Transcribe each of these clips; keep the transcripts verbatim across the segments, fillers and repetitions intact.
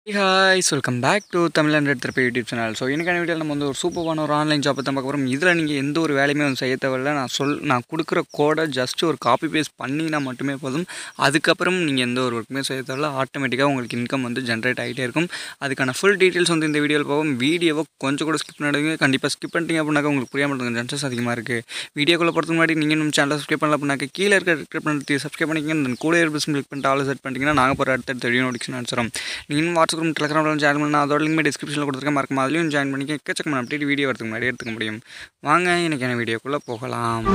Hey guys, welcome back to TamilAndroidTherapy YouTube channel. So இன்னைக்கான வீடியோல நம்ம வந்து ஒரு சூப்பரான ஒரு ஆன்லைன் ஜாப் தான் பார்க்க போறோம். இதுல நீங்க எந்த ஒரு வேலையுமே வந்து செய்ய தேவையில்ல. நான் சொல் நான் கொடுக்குற கோடை ஜஸ்ட் ஒரு காப்பி பேஸ்ட் பண்ணினா மட்டுமே போதும். அதுக்கு அப்புறம் நீங்க எந்த ஒரு வர்க்குமே செய்ய தேவையில்ல. ஆட்டோமேட்டிக்கா உங்களுக்கு இன்கம் வந்து ஜெனரேட் ஆயிட்டே இருக்கும். அதுக்கான ஃபுல் டீடைல்ஸ் வந்து இந்த வீடியோல பார்ப்போம். வீடியோவை கொஞ்சம் கூட ஸ்கிப் பண்ணாதீங்க. கண்டிப்பா ஸ்கிப் பண்ணிட்டீங்க அப்படினாக்க உங்களுக்கு புரியாம போறதுக்கு சான்சஸ் அதிகமா இருக்கு. வீடியோக்குள்ள போறதுக்கு முன்னாடி நீங்க நம்ம சேனலை சப்ஸ்கிரைப் பண்ணல அப்படினாக்க கீழ இருக்க ரெட் பட்டனை சப்ஸ்கிரைப் பண்ணிக்கங்க. தென் கூட இருக்க பெல் கிளிக் பண்ணிட்டு ஆல் செட் பண்ணிட்டீங்கன்னா நாங்க போற அடுத்த வீடியோ நோட்டிஃபிகேஷன் அனுப்பிச்சிரோம். நீங்க வாட்ஸ்அப் குரூப் டெலிகிராம்ல ஜாயின் பண்ணா அதோட லிங்க் டிஸ்கிரிப்ஷன்ல கொடுத்துருக்கேன். மறக்காம அதுலயும் ஜாயின் பண்ணிக்க. எக்கச்சக்கமான அப்டேட் வீடியோ வரதுக்கு முன்னாடி எடுத்துக்க முடியும். வாங்க இன்னைக்கான வீடியோக்குள்ள போகலாம்.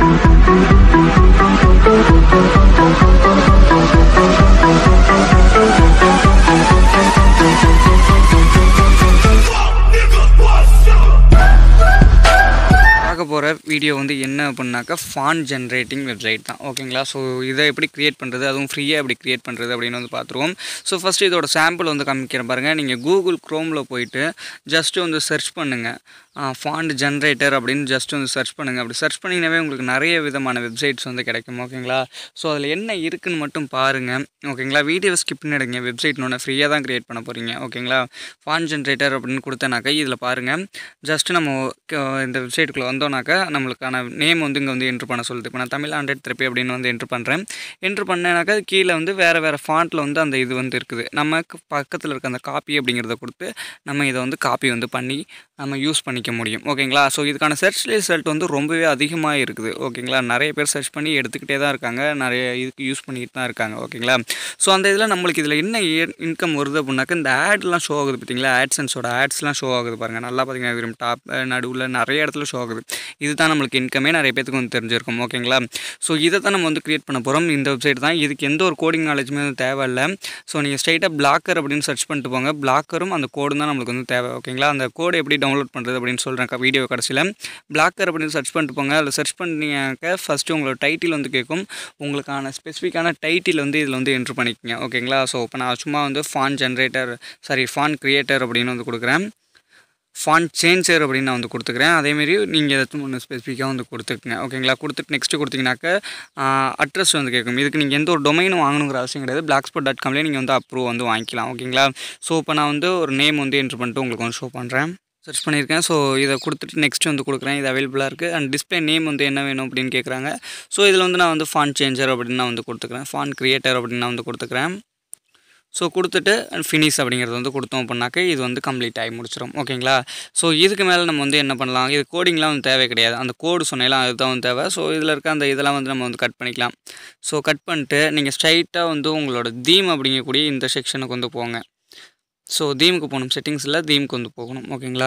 பார்க்க போகிற வீடியோ வந்து என்ன அப்படின்னாக்கா ஃபாண்ட் ஜென்ரேட்டிங் வெப்சைட் தான். ஓகேங்களா? ஸோ இதை எப்படி க்ரியேட் பண்ணுறது, அதுவும் ஃப்ரீயாக எப்படி க்ரியேட் பண்ணுறது அப்படின்னு வந்து பார்த்துருவோம். ஸோ ஃபஸ்ட்டு இதோட சாம்பிள் வந்து காமிக்கிறேன் பாருங்கள். நீங்கள் கூகுள் க்ரோமில் போயிட்டு ஜஸ்ட்டு வந்து சர்ச் பண்ணுங்கள். ஃபாண்ட் ஜென்ரேட்டர் அப்படின்னு ஜஸ்ட் வந்து சர்ச் பண்ணுங்கள். அப்படி சர்ச் பண்ணிங்கனாவே உங்களுக்கு நிறைய விதமான வெப்சைட்ஸ் வந்து கிடைக்கும். ஓகேங்களா? ஸோ அதில் என்ன இருக்குதுன்னு மட்டும் பாருங்கள். ஓகேங்களா? வீடியோ ஸ்கிப் பண்ணிடுங்க. வெப்சைட் ஒன்று ஃப்ரீயாக தான் க்ரியேட் பண்ண போகிறீங்க. ஓகேங்களா? ஃபாண்ட் ஜென்ரேட்டர் அப்படின்னு கொடுத்தனாக்கா இதில் பாருங்கள். ஜஸ்ட்டு நம்ம இந்த வெப்சைட்டுக்குள்ளே வந்தோம்னாக்கா நம்மளுக்கான நேம் வந்து இங்கே வந்து என்ட்ரு பண்ண சொல்லுது. இப்போ நான் TamilAndroidTherapy அப்படின்னு வந்து என்ட்ரு பண்ணுறேன். என்ட்ரு பண்ணேனாக்கா கீழே வந்து வேறு வேறு ஃபாண்ட்டில் வந்து அந்த இது வந்து இருக்குது. நமக்கு பக்கத்தில் இருக்க அந்த காப்பி அப்படிங்கிறத கொடுத்து நம்ம இதை வந்து காப்பி வந்து பண்ணி நம்ம யூஸ் பண்ணிக்க முடியும். ஓகேங்களா? ஸோ இதுக்கான சர்ச் ரிசல்ட் வந்து ரொம்பவே அதிகமாக இருக்குது. ஓகேங்களா? நிறைய பேர் சர்ச் பண்ணி எடுத்துக்கிட்டே தான் இருக்காங்க. நிறைய இதுக்கு யூஸ் பண்ணிக்கிட்டு தான் இருக்காங்க. ஓகேங்களா? ஸோ அந்த இதில் நம்மளுக்கு இதில் என்ன இன்கம் வருது அப்படின்னாக்கா இந்த ஆட்லாம் ஷோ ஆகுது பார்த்தீங்களா? ஆட்சன்ஸோட ஆட்ஸ்லாம் ஷோ ஆகுது பாருங்கள். நல்லா பார்த்தீங்கன்னா டாப் நடுவில் நிறைய இடத்துல ஷோ ஆகுது. இதுதான் நம்மளுக்கு இன்கமே நிறைய பேருக்கு வந்து தெரிஞ்சிருக்கும். ஓகேங்களா? ஸோ இதை தான் நம்ம வந்து க்ரியேட் பண்ண போகிறோம். இந்த வெப்சைட் தான். இதுக்கு எந்த ஒரு கோடிங் நாலேஜுமே வந்து தேவையில்லை. ஸோ நீங்கள் ஸ்ட்ரைட்டாக பிளாக்கர் அப்படின்னு சர்ச் பண்ணிட்டு போங்க. பிளாக்கரும் அந்த கோடும் தான் நம்மளுக்கு வந்து தேவை. ஓகேங்களா? அந்த கோடை எப்படி டவுன்லோட் பண்ணுறது அப்படின்னு சொல்கிறேன் வீடியோ கடைசியில். பிளாக்கர் அப்படின்னு சர்ச் பண்ணிட்டு போங்க. அதில் சர்ச் பண்ணிங்க ஃபஸ்ட்டு உங்களோட டைட்டில் வந்து கேட்கும். உங்களுக்கான ஸ்பெசிஃபிக்கான டைட்டில் வந்து இதில் வந்து என்ட்ரு பண்ணிக்கோங்க. ஓகேங்களா? ஸோ இப்போ நான் சும்மா வந்து font generator sorry font creator அப்படின்னு வந்து கொடுக்குறேன். ஃபாண்ட் சேஞ்சர் அப்படின்னு நான் வந்து கொடுத்துக்கிறேன். அதேமாரி நீங்கள் ஏதாச்சும் ஒன்று ஸ்பெசிஃபிக்காக வந்து கொடுத்துக்குங்க. ஓகேங்களா? கொடுத்துட்டு நெக்ஸ்ட்டு கொடுத்தீங்கன்னாக்க அட்ரஸ் வந்து கேட்கும். இதுக்கு நீங்கள் எந்த ஒரு டொமைனும் வாங்கணுங்கிற அவசியம் கிடையாது. பிளாக் ஸ்பாட் டாட் காம்லேயே நீங்கள் வந்து அப்ரூவ் வந்து வாங்கிக்கலாம். ஓகேங்களா? ஸோ இப்போ நான் வந்து ஒரு நேம் வந்து என்ட்ரு பண்ணிட்டு உங்களுக்கு வந்து ஷோ பண்ணுறேன். சர்ச் பண்ணியிருக்கேன். ஸோ இதை கொடுத்துட்டு நெக்ஸ்ட் வந்து கொடுக்குறேன். இது அவைலபிளாக இருக்குது. அண்ட் டிஸ்பிளே நேம் வந்து என்ன வேணும் அப்படின்னு கேட்குறாங்க. ஸோ இதில் வந்து நான் வந்து ஃபாண்ட் சேஞ்சர் அப்படின்னு நான் வந்து கொடுத்துக்கிறேன். ஃபாண்ட் க்ரியேட்டர் அப்படின்னு நான் வந்து கொடுத்துக்கிறேன். ஸோ கொடுத்துட்டு ஃபினிஷ் அப்படிங்கிறது வந்து கொடுத்தோம் அப்படின்னாக்க இது வந்து கம்ப்ளீட் ஆகி முடிச்சிடும். ஓகேங்களா? ஸோ இதுக்கு மேலே நம்ம வந்து என்ன பண்ணலாம், இது கோடிங்லாம் வந்து தேவை கிடையாது. அந்த கோடு சொன்னேலாம் அதுதான் வந்து தேவை. ஸோ இதில் இருக்க அந்த இதெல்லாம் வந்து நம்ம வந்து கட் பண்ணிக்கலாம். ஸோ கட் பண்ணிட்டு நீங்கள் ஸ்ட்ரைட்டாக வந்து உங்களோட தீம் அப்படிங்கக்கூடிய இந்த செக்ஷனுக்கு வந்து போங்க. ஸோ தீமுக்கு போகணும். செட்டிங்ஸில் தீமுக்கு வந்து போகணும். ஓகேங்களா?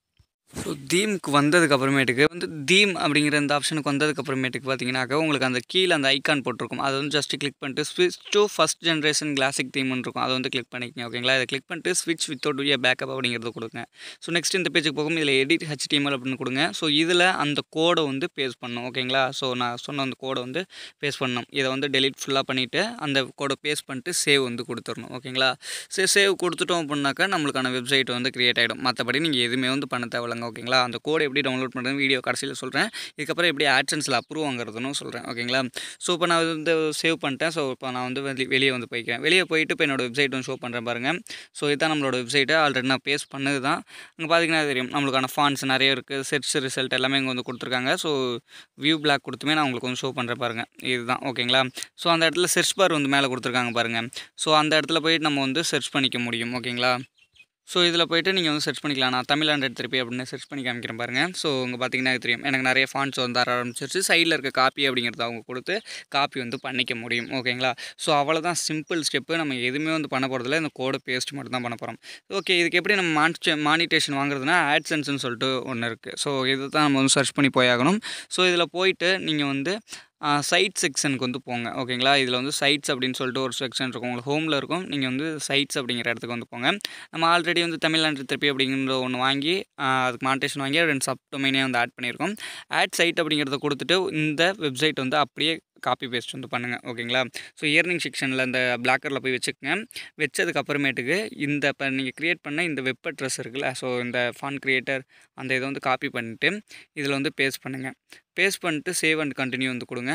ஸோ தீமுக்கு வந்ததுக்கு அப்புறமேட்டுக்கு வந்து தீம் அப்படிங்கிற இந்த ஆப்ஷனுக்கு வந்ததுக்கு அப்புறமேட்டுக்கு பார்த்தீங்கன்னாக்கா உங்களுக்கு அந்த கீழே அந்த ஐக்கான் போட்டிருக்கும். அதை வந்து ஜஸ்ட் கிளிக் பண்ணிட்டு ஸ்விட்ச் டு ஃபஸ்ட் ஜென்ரேஷன் கிளாசிக் தீம்னு இருக்கும். அதை வந்து கிளிக் பண்ணிக்கங்க. ஓகேங்களா? இதை கிளிக் பண்ணிட்டு ஸ்விட்ச் வித்தவுட் ஏ பேக்கப் அப்படிங்கிறது கொடுங்க. ஸோ நெக்ஸ்ட் இந்த பேஜுக்கு போகும். இதில் எடிட் ஹெச்டிஎம்எல் அப்படின்னு கொடுங்க. ஸோ இதில் அந்த கோடை வந்து பேஸ்ட் பண்ணணும். ஓகேங்களா? ஸோ நான் சொன்ன அந்த கோடை வந்து பேஸ்ட் பண்ணணும். இதை வந்து டெலிட் ஃபுல்லாக பண்ணிவிட்டு அந்த கோடை பேஸ்ட் பண்ணிட்டு சேவ் வந்து கொடுத்துடணும். ஓகேங்களா? சரி சேவ் கொடுத்துட்டோம் அப்படின்னாக்கா நம்மளுக்கான வெப்சைட் வந்து க்ரியேட் ஆகிடும். மற்றபடி நீங்கள் எதுவுமே வந்து பண்ண தேவையில்லை. ஓகேங்களா? அந்த கோடை எப்படி டவுன்லோட் பண்ணுறது வீடியோ கடைசியில் சொல்கிறேன். இதுக்கப்புறம் எப்படி ஆட்சன்ஸில் அப்ரூவ் வாங்குறதுன்னு சொல்கிறேன். ஓகேங்களா? ஸோ இப்போ நான் வந்து சேவ் பண்ணிட்டேன். ஸோ இப்போ நான் வந்து வெளியே வந்து போய்க்கிறேன். வெளியே போயிட்டு இப்போ என்னோடய வெப்சைட் வந்து ஷோ பண்ணுறேன் பாருங்கள். ஸோ இதுதான் நம்மளோட வெப்சைட்டு. ஆல்ரெடி நான் பேஸ்ட் பண்ணது தான். அங்கே பார்த்தீங்கன்னா தெரியும் நம்மளுக்கான ஃபாண்ட்ஸ் நிறைய இருக்குது. சர்ச் ரிசல்ட் எல்லாமே இங்கே வந்து கொடுத்துருக்காங்க. ஸோ வியூ பிளாக் கொடுத்துமே நான் உங்களுக்கு வந்து ஷோ பண்ணுறேன் பாருங்கள். இதுதான். ஓகேங்களா? ஸோ அந்த இடத்துல சர்ச் பார் வந்து மேலே கொடுத்துருக்காங்க பாருங்கள். ஸோ அந்த இடத்துல போயிட்டு நம்ம வந்து சர்ச் பண்ணிக்க முடியும். ஓகேங்களா? ஸோ இதில் போய்ட்டு நீங்கள் வந்து சர்ச் பண்ணிக்கலாம். நான் TamilAndroidTherapy அப்படின்னு சர்ச் பண்ணி காமிக்கிறேன் பாருங்கள். ஸோ இங்கே பார்த்தீங்கன்னா தெரியும் எனக்கு நிறைய ஃபாண்ட்ஸ் வந்து வர ஆரம்பிச்சிருச்சு. சைடில் இருக்க காப்பி அப்படிங்கிறத அவங்க கொடுத்து காப்பி வந்து பண்ணிக்க முடியும். ஓகேங்களா? ஸோ அவ்வளோதான் சிம்பிள் ஸ்டெப்பு. நம்ம எதுவுமே வந்து பண்ண போகிறதில்ல. இந்த கோடை பேஸ்ட் மட்டும் தான் பண்ண போகிறோம். ஓகே, இதுக்கு எப்படி நம்ம மானிட்டே மானிட்டேஷன் வாங்குறதுனா ஆட்சன்ஸ்னு சொல்லிட்டு ஒன்று இருக்குது. ஸோ இது தான் நம்ம வந்து சர்ச் பண்ணி போயாகணும். ஸோ இதில் போயிட்டு நீங்கள் வந்து சைட் செக்ஷனுக்கு வந்து போங்க. ஓகேங்களா? இதில் வந்து சைட்ஸ் அப்படின்னு சொல்லிட்டு ஒரு செக்ஷன் இருக்கும். உங்களுக்கு ஹோமில் இருக்கும். நீங்கள் வந்து சைட்ஸ் அப்படிங்கிற இடத்துக்கு வந்து போங்க. நம்ம ஆல்ரெடி வந்து TamilAndroidTherapy அப்படிங்கிற ஒன்று வாங்கி அதுக்கு மானிட்டேஷன் வாங்கி ரெண்டு சப் டொமைனே வந்து ஆட் பண்ணியிருக்கோம். ஆட் சைட் அப்படிங்கிறத கொடுத்துட்டு இந்த வெப்சைட் வந்து அப்படியே காப்பி பேஸ்ட் வந்து பண்ணுங்கள். ஓகேங்களா? ஸோ இயர்னிங் செக்ஷனில் இந்த பிளாக்கரில் போய் வச்சுக்கோங்க. வச்சதுக்கு அப்புறமேட்டுக்கு இந்த இப்போ நீங்கள் க்ரியேட் பண்ண இந்த வெப் அட்ரஸ் இருக்குல்ல, ஸோ இந்த ஃபாண்ட் க்ரியேட்டர் அந்த இதை வந்து காப்பி பண்ணிவிட்டு இதில் வந்து பேஸ்ட் பண்ணுங்கள். பேஸ்ட் பண்ணிட்டு சேவ் அண்ட் கண்டினியூ வந்து கொடுங்க.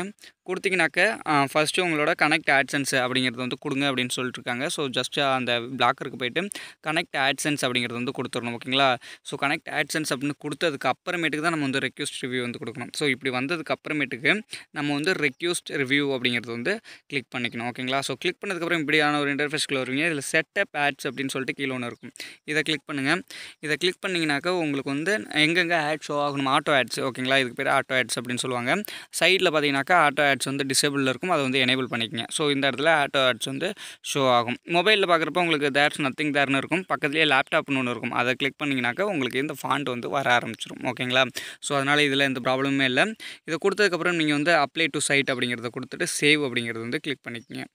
கொடுத்தீங்கனாக்க ஃபஸ்ட்டு உங்களோட கனெக்ட் ஆட்சன்ஸ் அப்படிங்கிறது வந்து கொடுங்க அப்படின்னு சொல்லிட்டுருக்காங்க. ஸோ ஜஸ்ட்டு அந்த பிளாக்கருக்கு போய்ட்டு கனெக்ட் ஆட்சன்ஸ் அப்படிங்கிறது வந்து கொடுத்துடணும். ஓகேங்களா? ஸோ கனெக்ட் ஆட்சன்ஸ் அப்படின்னு கொடுத்ததுக்கு அப்புறமேட்டுக்கு தான் நம்ம வந்து ரெக்யூஸ்ட் ரிவ்யூ வந்து கொடுக்கணும். ஸோ இப்படி வந்ததுக்கு அப்புறமேட்டுக்கு நம்ம வந்து ரெக்யூஸ்ட் ரிவ்யூ அப்படிங்கிறது வந்து கிளிக் பண்ணிக்கணும். ஓகேங்களா? ஸோ கிளிக் பண்ணதுக்கப்புறம் இப்படியான ஒரு இன்டர்ஃபேஸ்க்குள்ள வருவீங்க. இதில் செட்டப் ஆட்ஸ் அப்படின்னு சொல்லிட்டு கீழே ஒன்று இருக்கும். இதை கிளிக் பண்ணுங்கள். இதை கிளிக் பண்ணிங்கனாக்கா உங்களுக்கு வந்து எங்கெங்கே ஆட் ஷோ ஆகணும், ஆட்டோ ஆட்ஸ். ஓகேங்களா? இதுக்கு பேர் ஆட்டோ ஆட்ஸ் அப்படின்னு சொல்லுவாங்க. சைடில் பார்த்தீங்கன்னாக்கா ஆட்டோ ஆட்ஸ் வந்து டிசேபிளில் இருக்கும். அதை வந்து எனேபிள் பண்ணிக்கங்க. ஸோ இந்த இடத்துல ஆட்டோ ஆட்ஸ் வந்து ஷோ ஆகும். மொபைலில் பார்க்குறப்ப உங்களுக்கு தேர்ஸ் நத்திங் தேர்னு இருக்கும். பக்கத்துலேயே லேப்டாப்னு ஒன்று இருக்கும். அதை கிளிக் பண்ணிங்கனாக்கா உங்களுக்கு இந்த ஃபாண்ட் வந்து வர ஆரம்பிச்சிடும். ஓகேங்களா? ஸோ அதனால் இதில் எந்த ப்ராப்ளமே இல்லை. இதை கொடுத்ததுக்கப்புறம் நீங்கள் வந்து அப்ளை டு சைட் அப்படிங்கிறத கொடுத்துட்டு சேவ் அப்படிங்கிறது வந்து கிளிக் பண்ணிக்கங்க.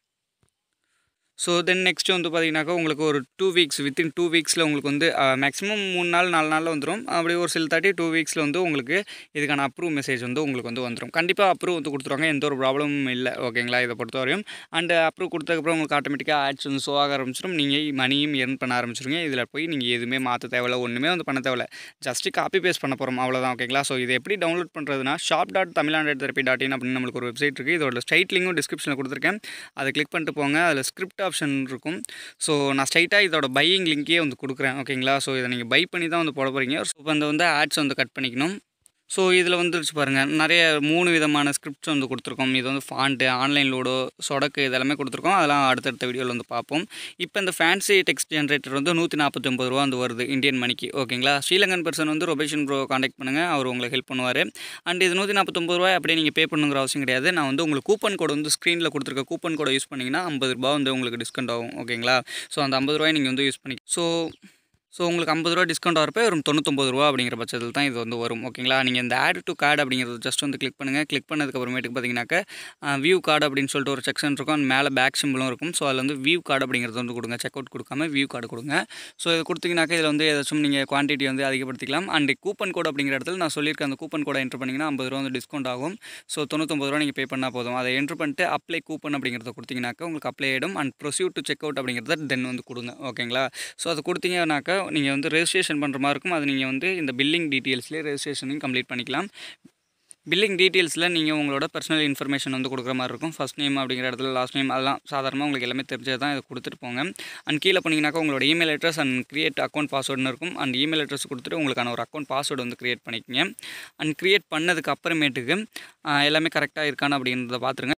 ஸோ தென் நெக்ஸ்ட்டு வந்து பார்த்தீங்கன்னாக்கா உங்களுக்கு ஒரு டூ வீக்ஸ் வித்தின் டூ வீக்ஸில் உங்களுக்கு வந்து மேக்ஸிமம் மூணு நாள் நாலு நாளில் வந்துடும். அப்படி ஒரு சில தாட்டி டூ வீக்ஸில் வந்து உங்களுக்கு இதுக்கான அப்ரூவ் மெசேஜ் வந்து உங்களுக்கு வந்து வந்துடும். கண்டிப்பாக அப்ரூவ் வந்து கொடுத்துருவாங்க. எந்த ஒரு ப்ராப்ளமும் இல்லை. ஓகேங்களா? இதை பொறுத்தவரையும் அண்ட் அப்ரூவ் கொடுத்ததுக்கப்புறம் உங்களுக்கு ஆட்டோமேட்டிக்காக ஆட்ஸ் வந்து ஷோ ஆக ஆரம்பிச்சிடும். நீங்கள் மணியும் எர்ன் பண்ண ஆரம்பிச்சிருங்க. இதில் போய் நீங்கள் எதுவுமே மாற்ற தேவையில்ல, ஒன்றுமே வந்து பண்ண தேவையில்ல. ஜஸ்ட்டு காப்பி பேஸ்ட் பண்ண போகிறோம், அவ்வளோதான். ஓகேங்களா? ஸோ இதை எப்படி டவுன்லோட் பண்ணுறதுனா shop dot Tamil android therapy dot in அப்படின்னு நம்மளுக்கு ஒரு வெப்சைட் இருக்குது. இதோட ஸ்ட்ரைட் லிங்கும் டிஸ்கிரிப்ஷனில் கொடுத்துருக்கேன். அதை கிளிக் பண்ணிட்டு போங்க. அதில் ஸ்கிரிப்ட் ஆப்ஷன் இருக்கும். ஸோ நான் ஸ்ட்ரைட்டாக இதோட பையிங் லிங்க்கே வந்து கொடுக்குறேன். ஓகேங்களா? ஸோ இதை நீங்கள் பை பண்ணி தான் வந்து போட போகிறீங்க. ஸோ இப்போ அந்த வந்து ஆட்ஸ் வந்து கட் பண்ணிக்கணும். ஸோ இதில் வந்துருச்சு பாருங்கள், நிறைய மூணு விதமான ஸ்கிரிப்ட்ஸ் வந்து கொடுத்துருக்கோம். இது வந்து ஃபாண்ட்டு, ஆன்லைன் லோடோ, சொடக்கு இதெல்லாமே கொடுத்துருக்கோம். அதெல்லாம் அடுத்தடுத்த வீடியோவில் வந்து பார்ப்போம். இப்போ இந்த ஃபேன்சி டெக்ஸ்ட் ஜென்ரேட்டர் வந்து நூற்றி நாற்பத்தி ஒம்பது ரூபா வந்து வருது இந்தியன் மணிக்கு. ஓகேங்களா? ஸ்ரீலங்கன் பர்சன் வந்து ரொபேஷன் ப்ரோ காண்டாக்ட் பண்ணுங்கள். அவர் உங்களுக்கு ஹெல்ப் பண்ணுவார். அண்ட் இது நூற்றி நாற்பத்தொம்பது ரூபாய் அப்படியே நீங்கள் பே பண்ணுங்கிற அவசியம் கிடையாது. நான் வந்து உங்களுக்கு கூப்பன் கோடு வந்து ஸ்க்ரீனில் கொடுத்துருக்க கூப்பன் கோடை யூஸ் பண்ணிங்கன்னா ஐம்பது ரூபா வந்து உங்களுக்கு டிஸ்கவுண்ட் ஆகும். ஓகேங்களா? ஸோ அந்த ஐம்பது ரூபாய் நீங்கள் வந்து யூஸ் பண்ணி ஸோ ஸோ உங்களுக்கு ஐம்பது ரூபா டிஸ்கவுண்ட் வரப்போ ஒரு தொண்ணூத்தொம்பது ரூபா அப்படிங்கிற பட்சத்தில் தான் இது வந்து வரும். ஓகேங்களா? நீங்கள் இந்த ஆட் டு கார்டு அப்படிங்கிறது ஜஸ்ட் வந்து கிளிக் பண்ணுங்கள். கிளிக் பண்ணதுக்கப்புறமேட்டுக்கு பார்த்தீங்கன்னாக்கா வியூ கார்டு அப்படின்னு சொல்லிட்டு ஒரு செக்ஷன் இருக்கும். அந்த மேலே பேக் சிம்பிளும் இருக்கும். ஸோ அதில் வந்து வியூ கார்டு அப்படிங்கிறது வந்து கொடுங்க. செக் அவுட் கொடுக்காம வியூ கார்டு கொடுங்க. ஸோ இது கொடுத்தீங்கன்னாக்கா இதில் வந்து ஏதாச்சும் நீங்கள் குவான்டிட்டி வந்து அதிகப்படுத்திக்கலாம். அண்ட் கூப்பன் கோடு அப்படிங்கிற இடத்துல நான் சொல்லியிருக்கேன், அந்த கூப்பன் கோடை என்ட்ரு பண்ணிங்கன்னா ஐம்பது ரூபா வந்து டிஸ்கவுண்ட் ஆகும். ஸோ தொண்ணூத்தொம்பது ரூபா நீங்கள் பே பண்ணால் போதும். அதை என்ட்ரு பண்ணிட்டு அப்ளை கூப்பன் அப்படிங்கிறத கொடுத்தீங்கன்னாக்கா உங்களுக்கு அப்ளை ஆகிடும். And proceed to check out அப்படிங்கிறத தென் வந்து கொடுங்க. ஓகேங்களா? ஸோ அது கொடுத்தீங்கன்னாக்கா நீங்கள் வந்து ரெஜிஸ்ட்ரேஷன் பண்ணுற மாதிரி இருக்கும். அது நீங்கள் வந்து இந்த பில்லிங் டீட்டெயில்ஸ்லேயே ரெஜிஸ்ட்ரேஷனையும் கம்ப்ளீட் பண்ணிக்கலாம். பில்லிங் டீட்டெயில்ஸில் நீங்கள் உங்களோட பர்சனல் இன்ஃபர்மேஷன் வந்து கொடுக்குற மாதிரி இருக்கும். ஃபஸ்ட் நேம் அப்படிங்கிற இடத்துல லாஸ்ட் நேம் அதெல்லாம் சாதாரணமாக உங்களுக்கு எல்லாமே தெரிஞ்சது தான். இதை கொடுத்துட்டு போங்க. அண்ட் கீழே பண்ணிங்கனாக்கா உங்களோட email address and create account பாஸ்வேர்டுன்னு இருக்கும். அண்ட் இமெயில் அட்ரஸ் கொடுத்துட்டு உங்களுக்கான ஒரு அக்கௌண்ட் பாஸ்வேர்டு வந்து கிரியேட் பண்ணிக்கங்க. அண்ட் கிரியேட் பண்ணதுக்கு அப்புறமேட்டுக்கு எல்லாமே கரெக்டாக இருக்கான்னு அப்படின்றத பார்த்துருங்க.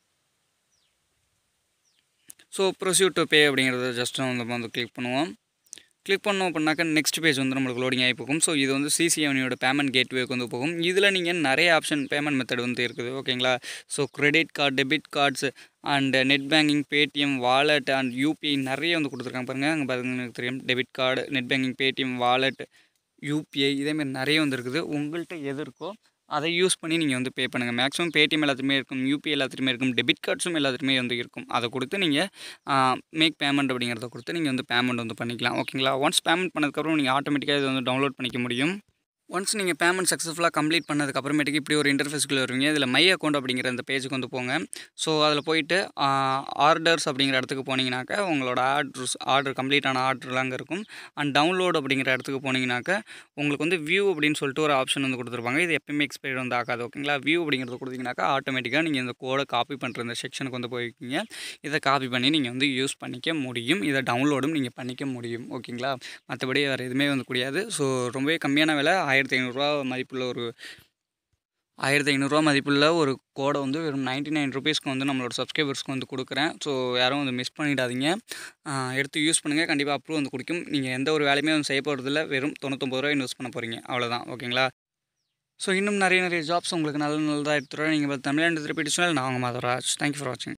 ஸோ ப்ரொசீட் டு பே அப்படிங்கிறத ஜஸ்ட் நம்ம வந்து கிளிக் பண்ணுவோம். கிளிக் பண்ணோம் அப்படின்னாக்கா நெக்ஸ்ட் பேஜ் வந்து நம்மளுக்கு லோடிங் ஆகி போகும். ஸோ இது வந்து சிசிஎவனியோட பேமெண்ட் கேட்வேக்கு வந்து போகும். இதில் நீங்கள் நிறைய ஆப்ஷன் பேமெண்ட் மெத்தட் வந்து இருக்குது. ஓகேங்களா? So credit card, debit cards and net banking, Paytm, wallet and UPI நிறைய வந்து கொடுத்துருக்காங்க பாருங்கள். அங்கே பாருங்கள், எனக்கு தெரியும் debit card, net banking, Paytm, wallet, UPI இதேமாதிரி நிறைய வந்து இருக்குது. உங்கள்கிட்ட எது இருக்கோ அதை யூஸ் பண்ணி நீங்கள் வந்து பே பண்ணுங்கள். மேக்ஸிமம் பேடிஎம் எல்லாத்துலேயுமே இருக்கும், யூபிஐ எல்லாத்துலேயுமே இருக்கும், டெபிட் கார்ட்ஸும் எல்லாத்துலேயுமே வந்து இருக்கும். அதை கொடுத்து நீங்கள் மேக் பேமெண்ட் அப்படிங்கிறத கொடுத்து நீங்கள் வந்து பேமெண்ட் வந்து பண்ணிக்கலாம். ஓகேங்களா? ஒன்ஸ் பேமெண்ட் பண்ணதுக்கப்புறம் நீங்கள் ஆட்டோமேட்டிக்காக இதை வந்து டவுன்லோட் பண்ணிக்க முடியும். ஒன்ஸ் நீங்கள் பேமெண்ட் சக்ஸஸ்ஃபுல்லாக கம்ப்ளீட் பண்ணதுக்கு அப்புறமேட்டுக்கு இப்படி ஒரு இன்டர்ஃபேஸ்க்குள்ளே வருவீங்க. இதில் மை அக்கௌண்ட் அப்படிங்கிற அந்த பேஜுக்கு வந்து போங்க. ஸோ அதில் போயிட்டு ஆர்டர்ஸ் அப்படிங்கிற இடத்துக்கு போனீங்கன்னாக்கா உங்களோட ஆர்டர்ஸ் ஆர்டர் கம்ப்ளீட்டான ஆர்டர்லாம் அங்கே இருக்கும். அண்ட் டவுன்லோட் அப்படிங்கிற இடத்துக்கு போனீங்கன்னாக்கா உங்களுக்கு வந்து வியூ அப்படின்னு சொல்லிட்டு ஒரு ஆப்ஷன் வந்து கொடுத்துருப்பாங்க. இது எப்பயுமே எக்ஸ்பைரி வந்து ஆகாது. ஓகேங்களா? வியூ அப்படிங்கிறது கொடுத்தீங்கன்னாக்கா ஆட்டோமேட்டிக்காக நீங்கள் இந்த கோடை காப்பி பண்ணுற இந்த செக்ஷனுக்கு வந்து போய்க்கிங்க. இதை காப்பி பண்ணி நீங்கள் வந்து யூஸ் பண்ணிக்க முடியும். இதை டவுன்லோடும் நீங்கள் பண்ணிக்க முடியும். ஓகேங்களா? மற்றபடி வேறு எதுவுமே வந்து கிடையாது. ஸோ ரொம்பவே கம்மியான விலை, ஆயிரத்தி ஐநூறுரூவா மதிப்புள்ள ஒரு ஆயிரத்தி ஐநூறுரூவா மதிப்புள்ள ஒரு கோடை வந்து வெறும் நைன்ட்டி நைன் ருபீஸ்க்கு வந்து நம்மளோட சப்ஸ்கிரைபர்ஸ்க்கு வந்து கொடுக்குறேன். ஸோ யாரும் வந்து மிஸ் பண்ணிடாதீங்க. எடுத்து யூஸ் பண்ணுங்கள். கண்டிப்பாக அப்ரூவ் வந்து கொடுக்கும். நீங்கள் எந்த ஒரு வேலையுமே வந்து செய்ய போகிறதில்ல. வெறும் தொண்ணூத்தொம்பது ரூபா இன்வெஸ்ட் பண்ண போகிறீங்க. அவ்வளோதான். ஓகேங்களா? ஸோ இன்னும் நிறைய நிறைய ஜாப்ஸ் உங்களுக்கு நல்ல நல்லதாக எடுத்துகிறோம். நீங்கள் தமிழ் அண்ட் தெரப்பி டியூஷனல். நான் உங்கள் மாதவராஜ். தேங்க்யூ ஃபார் வாட்சிங்.